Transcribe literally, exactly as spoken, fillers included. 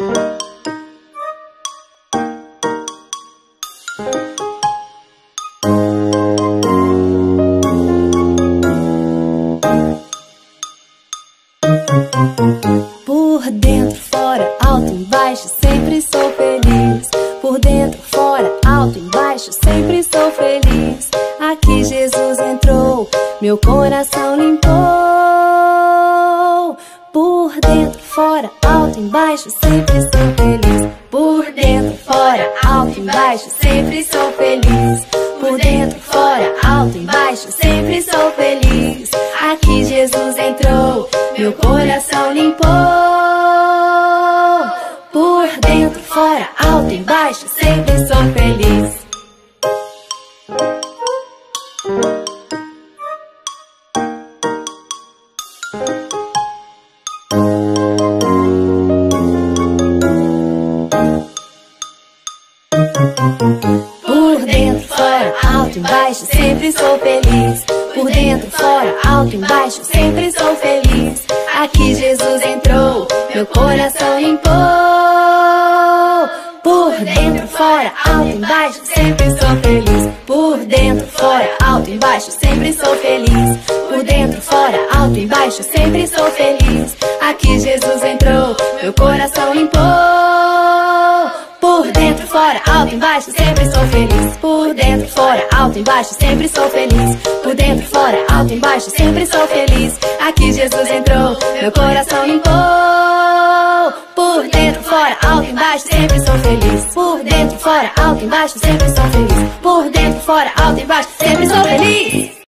Por dentro, fora, alto, embaixo, sempre sou feliz. Por dentro, fora, alto, embaixo, sempre sou feliz. Aqui Jesus entrou, meu coração limpou. Por dentro, fora, alto, embaixo, sempre sou feliz. Por dentro, fora, alto, embaixo, sempre sou feliz. Por dentro, fora, alto, embaixo, sempre sou feliz. Aqui Jesus entrou, meu coração limpou. Por dentro, fora, alto, embaixo, sempre sou feliz. Por dentro, fora, alto, embaixo, sempre sou feliz. Por dentro, fora, alto, embaixo, sempre sou feliz. Aqui Jesus entrou, meu coração limpou. Por dentro, fora, alto, embaixo, sempre sou feliz. Por dentro, fora, alto, embaixo, sempre sou feliz. Por dentro, fora, alto, embaixo, sempre sou feliz. Aqui Jesus entrou, meu coração limpou. Por dentro, fora, alto, embaixo, sempre sou feliz. Por dentro, fora, alto, embaixo, sempre sou feliz. Por dentro, fora, alto, embaixo, sempre sou feliz. Aqui Jesus entrou, meu coração limpou. Por dentro, fora, alto, embaixo, sempre sou feliz. Por dentro, fora, alto, embaixo, sempre sou feliz. Por dentro, fora, alto, embaixo, sempre sou feliz.